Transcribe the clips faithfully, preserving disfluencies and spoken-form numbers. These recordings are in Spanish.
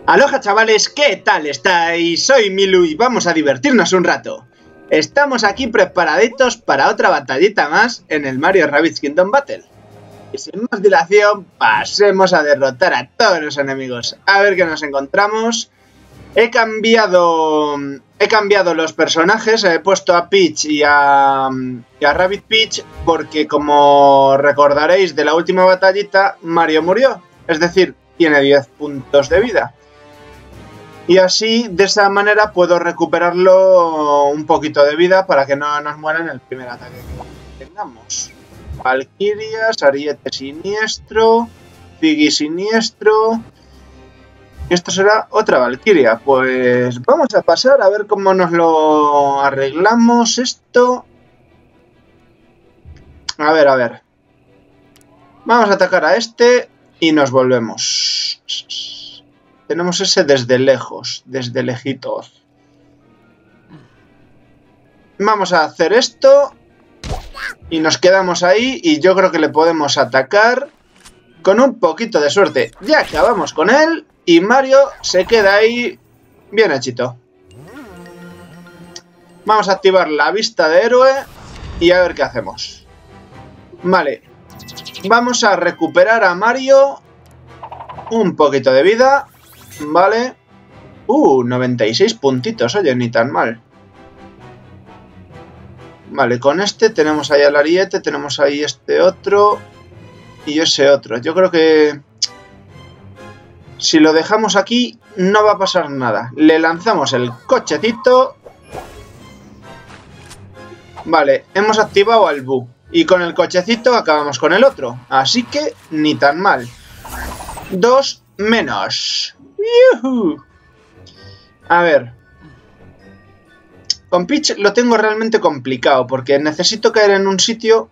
Aloha chavales, ¿qué tal estáis? Soy Milu y vamos a divertirnos un rato. Estamos aquí preparaditos para otra batallita más en el Mario Rabbids Kingdom Battle. Y sin más dilación, pasemos a derrotar a todos los enemigos. A ver qué nos encontramos. He cambiado... He cambiado los personajes, he puesto a Peach y a, y a Rabbid Peach porque, como recordaréis de la última batallita, Mario murió. Es decir, tiene diez puntos de vida. Y así, de esa manera, puedo recuperarlo un poquito de vida para que no nos muera en el primer ataque que tengamos. Valkyrias, Ariete siniestro, Ziggy siniestro... Esto será otra Valkyria. Pues vamos a pasar a ver cómo nos lo arreglamos esto. A ver, a ver. Vamos a atacar a este y nos volvemos. Tenemos ese desde lejos, desde lejitos. Vamos a hacer esto y nos quedamos ahí y yo creo que le podemos atacar con un poquito de suerte. Ya acabamos con él. Y Mario se queda ahí bien hechito. Vamos a activar la vista de héroe y a ver qué hacemos. Vale. Vamos a recuperar a Mario un poquito de vida. Vale. Uh, noventa y seis puntitos. Oye, ni tan mal. Vale, con este tenemos ahí al Ariete, tenemos ahí este otro y ese otro. Yo creo que... si lo dejamos aquí, no va a pasar nada. Le lanzamos el cochecito. Vale, hemos activado al Bu. Y con el cochecito acabamos con el otro. Así que ni tan mal. Dos menos. ¡Yuhu! A ver. Con Peach lo tengo realmente complicado. Porque necesito caer en un sitio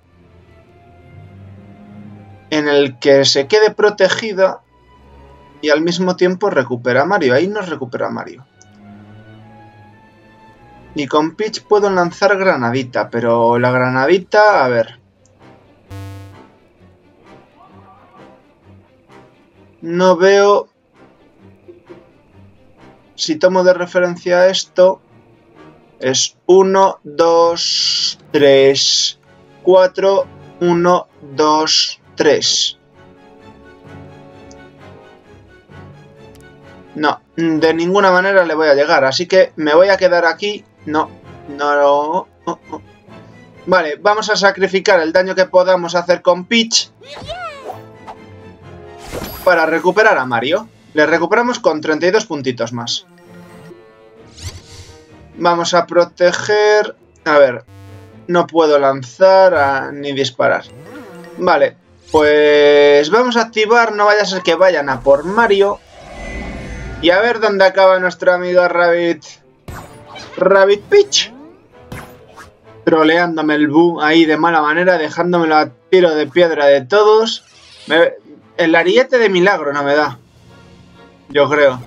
en el que se quede protegida. Y al mismo tiempo recupera a Mario. Ahí nos recupera a Mario. Y con Peach puedo lanzar granadita. Pero la granadita... a ver. No veo... si tomo de referencia esto... es uno, dos, tres, cuatro, uno, dos, tres... No, de ninguna manera le voy a llegar, así que me voy a quedar aquí. No, no, no, no, no. Vale, vamos a sacrificar el daño que podamos hacer con Peach para recuperar a Mario. Le recuperamos con treinta y dos puntitos más. Vamos a proteger... a ver, no puedo lanzar a... ni disparar. Vale, pues vamos a activar, no vaya a ser que vayan a por Mario... y a ver dónde acaba nuestro amigo Rabbid... Rabbid Peach. Troleándome el Bu ahí de mala manera, dejándomelo a tiro de piedra de todos. Me... el ariete de milagro no me da. Yo creo.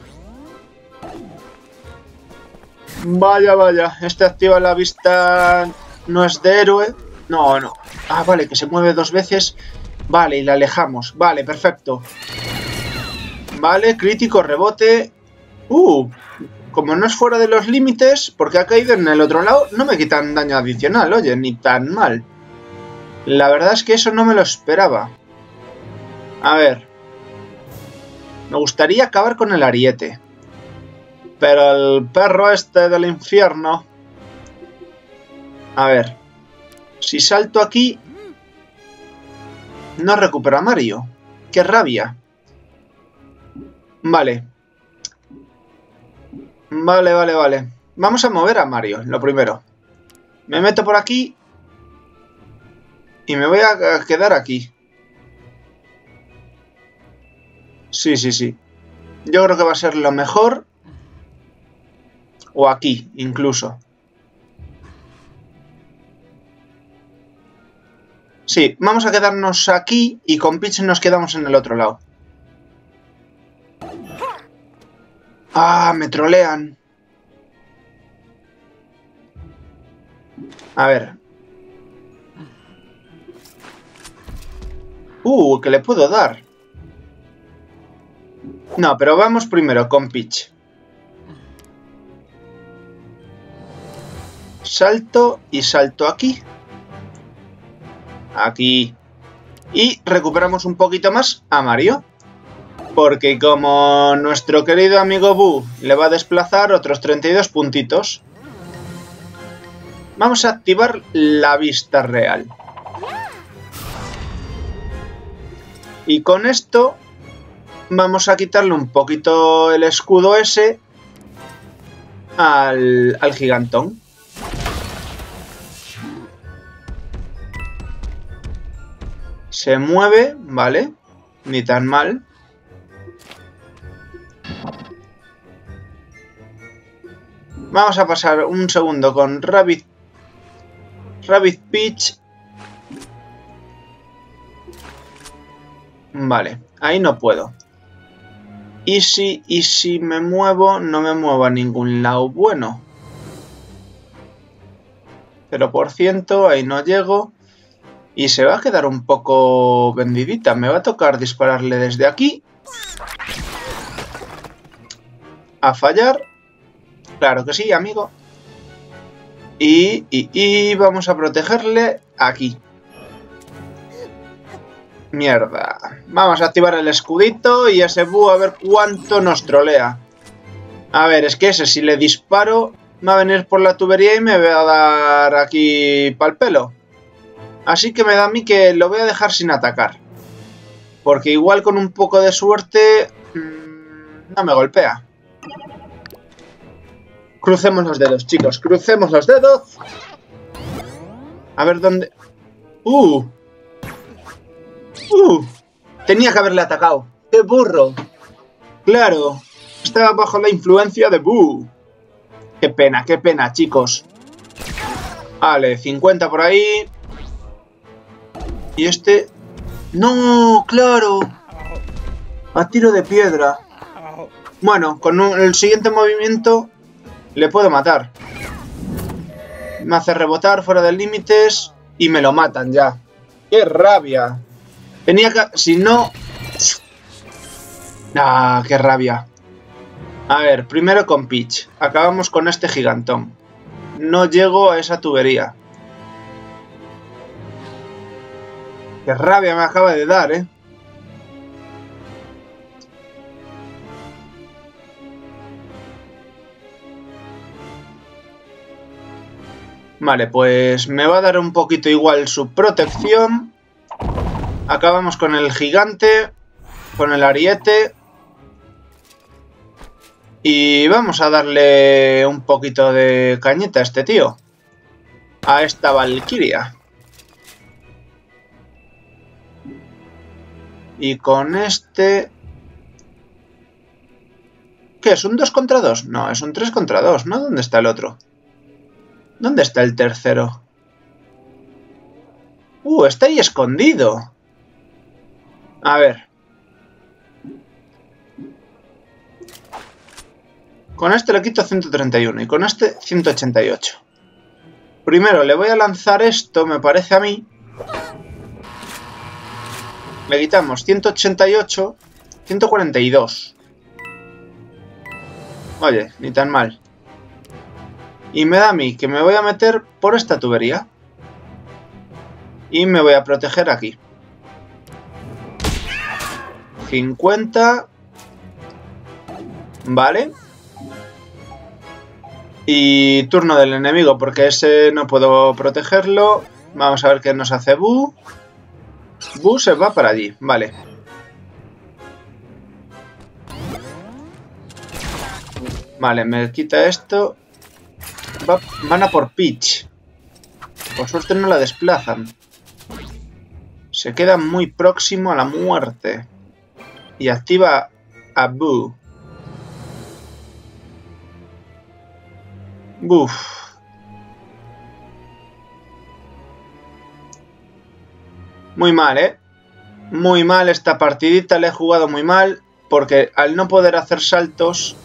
Vaya, vaya. Este activa la vista... no es de héroe. No, no. Ah, vale, que se mueve dos veces. Vale, y la alejamos. Vale, perfecto. Vale, crítico, rebote. Uh, como no es fuera de los límites, porque ha caído en el otro lado, no me quitan daño adicional, oye, ni tan mal. La verdad es que eso no me lo esperaba. A ver. Me gustaría acabar con el ariete. Pero el perro este del infierno... a ver. Si salto aquí... no recupero a Mario. ¡Qué rabia! Vale. Vale, vale, vale. Vamos a mover a Mario, lo primero. Me meto por aquí. Y me voy a quedar aquí. Sí, sí, sí. Yo creo que va a ser lo mejor. O aquí, incluso. Sí, vamos a quedarnos aquí. Y con Peach nos quedamos en el otro lado. Ah, me trolean. A ver. Uh, que le puedo dar. No, pero vamos primero con Peach. Salto y salto aquí. Aquí. Y recuperamos un poquito más a Mario. Porque como nuestro querido amigo Boo le va a desplazar otros treinta y dos puntitos, vamos a activar la vista real. Y con esto vamos a quitarle un poquito el escudo ese al, al gigantón. Se mueve, vale, ni tan mal. Vamos a pasar un segundo con Rabbit, Rabbit Peach. Vale, ahí no puedo. Y si, y si me muevo, no me muevo a ningún lado bueno. cero por ciento, ahí no llego. Y se va a quedar un poco vendidita. Me va a tocar dispararle desde aquí. A fallar. Claro que sí, amigo. Y, y, y vamos a protegerle aquí. Mierda. Vamos a activar el escudito y ese búho a ver cuánto nos trolea. A ver, es que ese si le disparo va a venir por la tubería y me va a dar aquí pa'l pelo. Así que me da a mí que lo voy a dejar sin atacar. Porque igual con un poco de suerte mmm, no me golpea. Crucemos los dedos, chicos. Crucemos los dedos. A ver dónde... ¡Uh! ¡Uh! Tenía que haberle atacado. ¡Qué burro! Claro. Estaba bajo la influencia de Boo. Qué pena, qué pena, chicos. Vale, cincuenta por ahí. Y este... ¡No! ¡Claro! A tiro de piedra. Bueno, con un, el siguiente movimiento le puedo matar. Me hace rebotar fuera de límites y me lo matan ya. ¡Qué rabia! Tenía que... Si no... ¡Ah, qué rabia! A ver, primero con Peach. Acabamos con este gigantón. No llego a esa tubería. ¡Qué rabia me acaba de dar, eh! Vale, pues me va a dar un poquito igual su protección. Acabamos con el gigante, con el ariete. Y vamos a darle un poquito de cañita a este tío. A esta Valkyria. Y con este... ¿Qué? ¿Es un dos contra dos? No, es un tres contra dos, ¿no? ¿Dónde está el otro? ¿Dónde está el tercero? Uh, está ahí escondido. A ver. Con este le quito ciento treinta y uno y con este ciento ochenta y ocho. Primero le voy a lanzar esto, me parece a mí. Le quitamos ciento ochenta y ocho, ciento cuarenta y dos. Oye, ni tan mal. Y me da a mí que me voy a meter por esta tubería. Y me voy a proteger aquí. cincuenta. Vale. Y turno del enemigo, porque ese no puedo protegerlo. Vamos a ver qué nos hace Boo. Boo se va para allí, vale. Vale, me quita esto. Va, van a por Peach. Por suerte no la desplazan. Se queda muy próximo a la muerte. Y activa a Boo. Uf. Muy mal, ¿eh? Muy mal esta partidita, la he jugado muy mal. Porque al no poder hacer saltos...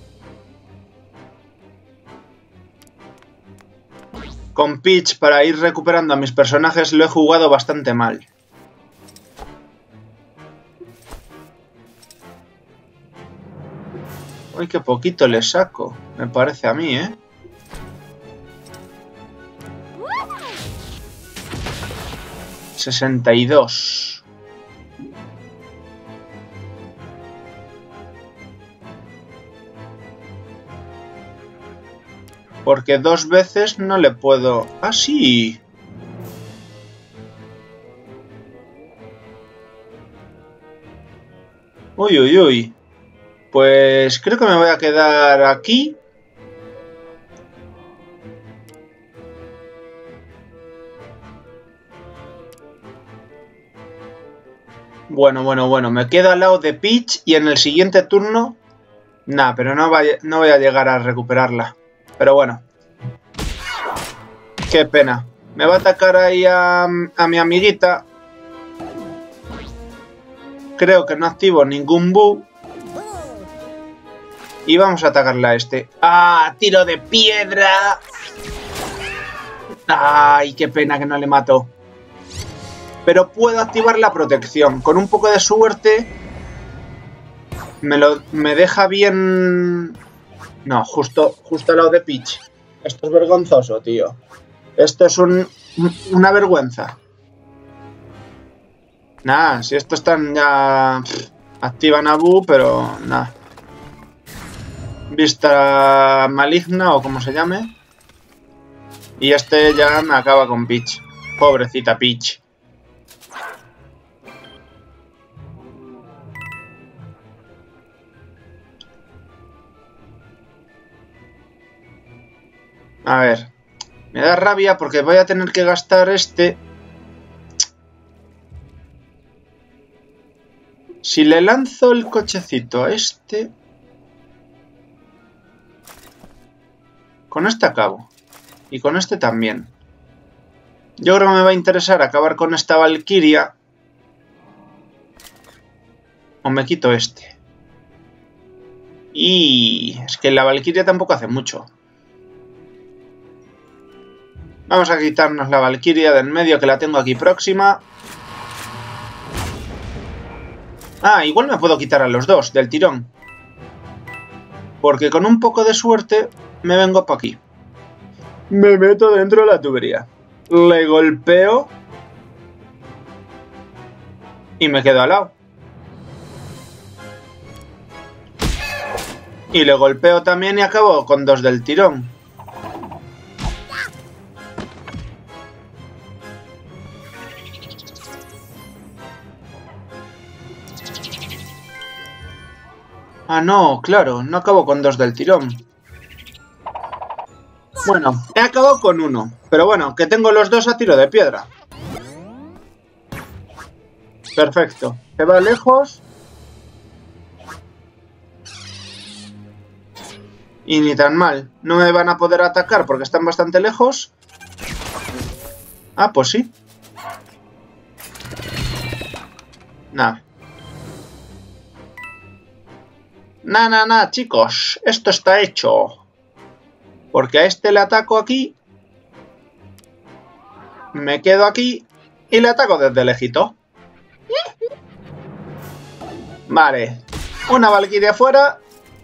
Con Peach para ir recuperando a mis personajes lo he jugado bastante mal. Uy, qué poquito le saco, me parece a mí, ¿eh? sesenta y dos. Porque dos veces no le puedo... ¡Ah, sí! Uy, uy, uy. Pues creo que me voy a quedar aquí. Bueno, bueno, bueno. Me quedo al lado de Peach y en el siguiente turno... Nah, pero no, vaya, no voy a llegar a recuperarla. Pero bueno. Qué pena. Me va a atacar ahí a, a mi amiguita. Creo que no activo ningún bug. Y vamos a atacarla a este. ¡Ah! ¡Tiro de piedra! ¡Ay! ¡Qué pena que no le mato! Pero puedo activar la protección. Con un poco de suerte... Me, lo, me deja bien... No, justo, justo al lado de Peach. Esto es vergonzoso, tío. Esto es un, una vergüenza. Nah, si estos están ya... Pff, activan a Bu, pero nada. Vista maligna o como se llame. Y este ya me acaba con Peach. Pobrecita Peach. A ver. Me da rabia porque voy a tener que gastar este. Si le lanzo el cochecito a este... Con este acabo. Y con este también. Yo creo que me va a interesar acabar con esta Valquiria. O me quito este. Y... es que la Valquiria tampoco hace mucho. Vamos a quitarnos la Valquiria de en medio, que la tengo aquí próxima. Ah, igual me puedo quitar a los dos, del tirón. Porque con un poco de suerte me vengo para aquí. Me meto dentro de la tubería. Le golpeo. Y me quedo al lado. Y le golpeo también y acabo con dos del tirón. Ah, no, claro, no acabo con dos del tirón. Bueno, he acabado con uno. Pero bueno, que tengo los dos a tiro de piedra. Perfecto. Se va lejos. Y ni tan mal. No me van a poder atacar porque están bastante lejos. Ah, pues sí. Nah. Nah, nah, nah, chicos. Esto está hecho. Porque a este le ataco aquí. Me quedo aquí. Y le ataco desde lejito. Vale. Una Valquiria fuera.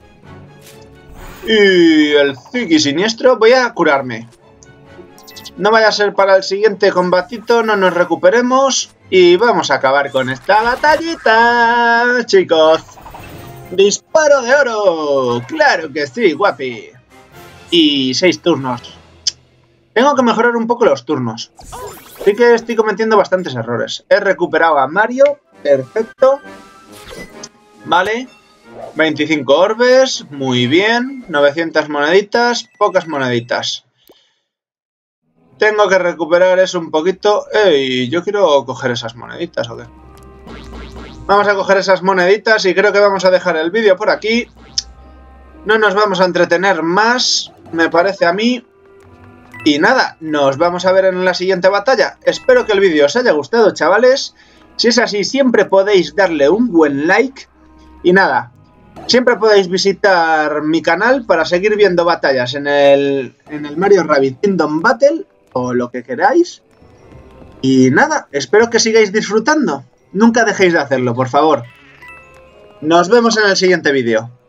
Y el Ziggy siniestro. Voy a curarme. No vaya a ser para el siguiente combatito. No nos recuperemos. Y vamos a acabar con esta batallita, chicos. ¡Disparo de oro! ¡Claro que sí, guapi! Y seis turnos. Tengo que mejorar un poco los turnos. Sí que estoy cometiendo bastantes errores. He recuperado a Mario. Perfecto. Vale. veinticinco orbes. Muy bien. novecientas moneditas. Pocas moneditas. Tengo que recuperar eso un poquito. ¡Ey! Yo quiero coger esas moneditas, ¿o qué? Vamos a coger esas moneditas y creo que vamos a dejar el vídeo por aquí. No nos vamos a entretener más, me parece a mí. Y nada, nos vamos a ver en la siguiente batalla. Espero que el vídeo os haya gustado, chavales. Si es así, siempre podéis darle un buen like. Y nada, siempre podéis visitar mi canal para seguir viendo batallas en el, en el Mario Rabbids Kingdom Battle. O lo que queráis. Y nada, espero que sigáis disfrutando. Nunca dejéis de hacerlo, por favor. Nos vemos en el siguiente vídeo.